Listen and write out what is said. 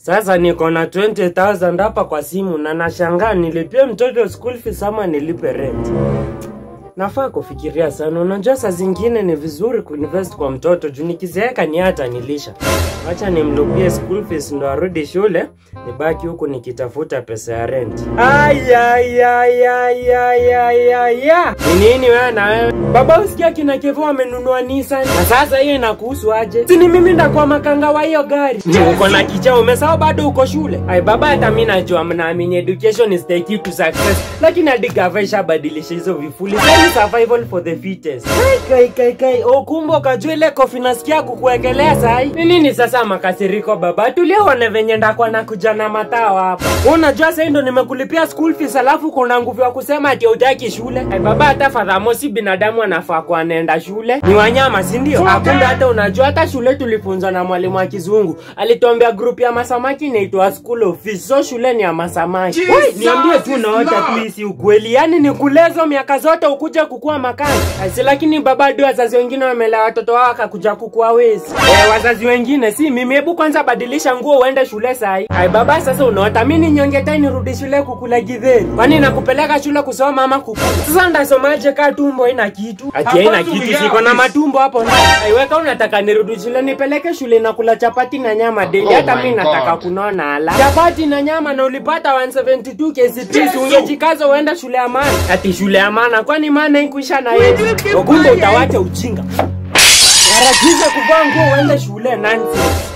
Sasa niko na 20,000 hapa kwa simu na nashangaa nilipie mtoto school fees ama nilipe rent. Nafaa kufikiria sana. Unajua saa zingine ni vizuri kuinvest kwa mtoto juu nikizeeka ni hata nilisha. Acha nimlipie school fees ndo arudi shule, nibaki huku nikitafuta pesa ya rent. Ni nini wewe na wewe? Baba usikia kina Kevo amenunua Nissan. Na sasa hiyo inakuhusu aje? Si ni mimi ndakuwa makanga wa hiyo gari. Uko na kichao umesahau bado uko shule. Ai baba hata mimi najua mnaamini education is the key to success. Lakini hadi gavesha badilisha hizo vifuli. Survival for the fittest. Kai. Kumbo kajua ile kofi nasikia kukuekelea sahi. Ni nini sasa makasiriko baba? Tulione venye ndakwa na kuja na matao hapa. Unajua sasa ndo nimekulipia school fees alafu kuna nguvu ya kusema ati hutaki shule. Ai baba hata fadhamo si binadamu anafaa kwa anaenda shule. Ni wanyama si ndio? Hakuna hata unajua hata shule tulifunzwa na mwalimu wa kizungu. Alituambia group ya masamaki inaitwa school of fish. So shule ni ya masamaki. Wewe niambie tu naota please ukweli. Yaani nikulezo miaka zote ukuje kukua makani. Asi lakini baba ndio wazazi wengine wamelea watoto wao akakuja kukua wezi. Wazazi wengine si mimi, hebu kwanza badilisha nguo uende shule sahi. Ai baba sasa unaota mimi nyonge tena nirudi shule kukula githeri. Kwani nakupeleka shule kusoma ama kukula? Sasa ndasomaje ka tumbo ina kitu? Ati haina kitu siko na matumbo hapo ndani. Ai weka unataka nirudi shule nipeleke shule na kula chapati na nyama daily. Hata mimi nataka kunona ala. Chapati na nyama na ulipata 172 KCPE ungejikaza uende shule ya maana. Ati shule ya maana kwani maana ikuisha na yetu. Kumbe utawacha ujinga. Harakiza kuvaa nguo uende shule nani?